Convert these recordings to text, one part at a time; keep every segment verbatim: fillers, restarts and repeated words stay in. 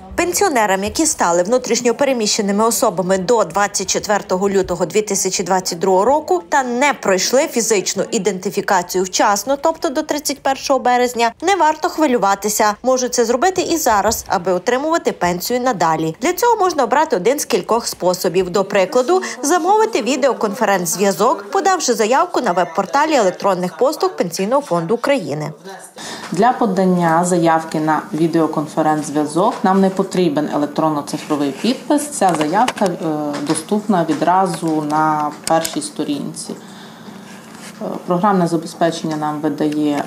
Пенсіонерам, які стали внутрішньо переміщеними особами до двадцять четвертого лютого дві тисячі двадцять другого року та не пройшли фізичну ідентифікацію вчасно, тобто до тридцять першого березня, не варто хвилюватися. Можуть це зробити і зараз, аби отримувати пенсію надалі. Для цього можна обрати один з кількох способів. До прикладу, замовити відеоконференц-зв'язок, подавши заявку на веб-порталі електронних послуг Пенсійного фонду України. Для подання заявки на відеоконференц-зв'язок нам не потрібен електронно-цифровий підпис. Ця заявка доступна відразу на першій сторінці. Програмне забезпечення нам видає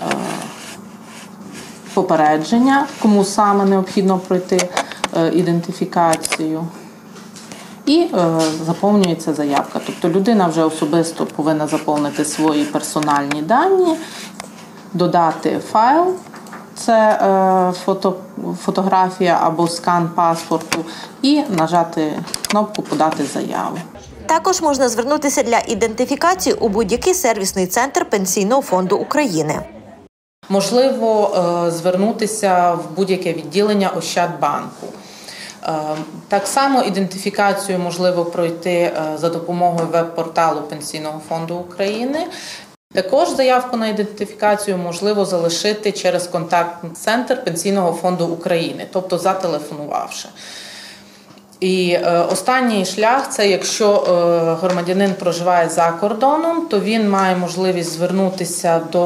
попередження, кому саме необхідно пройти ідентифікацію. І заповнюється заявка. Тобто людина вже особисто повинна заповнити свої персональні дані, додати файл, це е, фото, фотографія або скан паспорту, і нажати кнопку «Подати заяву». Також можна звернутися для ідентифікації у будь-який сервісний центр Пенсійного фонду України. Можливо е, звернутися в будь-яке відділення Ощадбанку. Е, так само ідентифікацію можливо пройти за допомогою веб-порталу Пенсійного фонду України. Також заявку на ідентифікацію можливо залишити через контактний центр Пенсійного фонду України, тобто зателефонувавши. І е, останній шлях – це якщо е, громадянин проживає за кордоном, то він має можливість звернутися до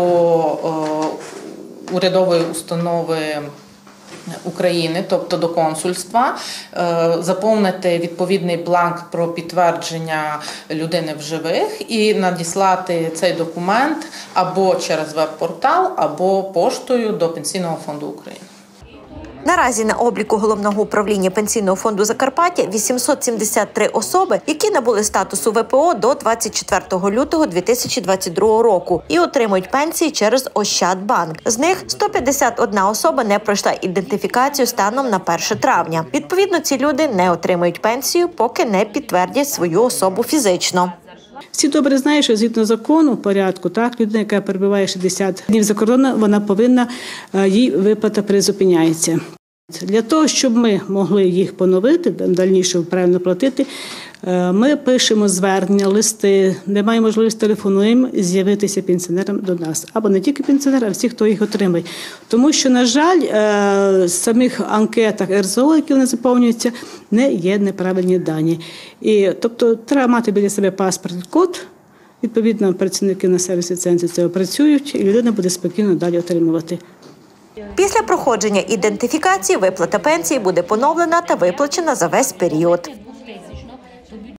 е, урядової установи України, тобто до консульства, заповнити відповідний бланк про підтвердження людини в живих і надіслати цей документ або через веб-портал, або поштою до Пенсійного фонду України. Наразі на обліку Головного управління Пенсійного фонду Закарпаття вісімсот сімдесят три особи, які набули статусу В П О до двадцять четвертого лютого дві тисячі двадцять другого року і отримують пенсії через Ощадбанк. З них сто п'ятдесят одна особа не пройшла ідентифікацію станом на перше травня. Відповідно, ці люди не отримують пенсію, поки не підтвердять свою особу фізично. Всі добре знають, що згідно закону, порядку, так, людина, яка перебуває шістдесят днів за кордоном, вона повинна, їй виплата призупиняється. Для того, щоб ми могли їх поновити, дальніше правильно платити, ми пишемо звернення, листи, немає можливості, телефонуємо з'явитися пенсіонерам до нас. Або не тільки пенсіонери, а всі, хто їх отримує. Тому що, на жаль, в самих анкетах Ер Зе О, які вони заповнюються, не є неправильні дані. І, тобто, треба мати біля себе паспортний код, відповідно, працівники на сервісі центрі це опрацюють, і людина буде спокійно далі отримувати. Після проходження ідентифікації виплата пенсії буде поновлена та виплачена за весь період.